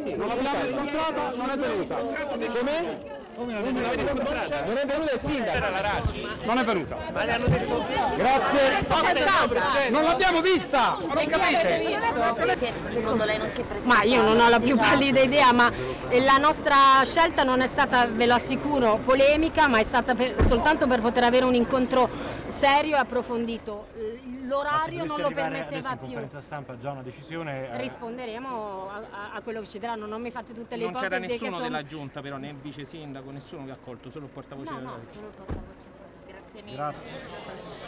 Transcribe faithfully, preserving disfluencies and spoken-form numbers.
sì. Non l'abbiamo incontrata, non è venuta. Come? Come non è venuta? Non è venuta il sindaco. Non è venuta. Ma le hanno detto grazie. Non l'abbiamo vista! Ma non capite? Secondo lei non si è presentato? Ma io non ho la più pallida idea, ma la nostra scelta non è stata, ve lo assicuro, polemica, ma è stata per, soltanto per poter avere un incontro serio e approfondito. L'orario non lo permetteva più. In conferenza stampa già una decisione. Eh... Risponderemo a, a, a quello che ci diranno, non mi fate tutte le non ipotesi. Non c'era nessuno che della sono... giunta, però né il vice sindaco, nessuno che ha accolto, solo il portavoce. No, no, solo il portavoce. Grazie mille. Grazie.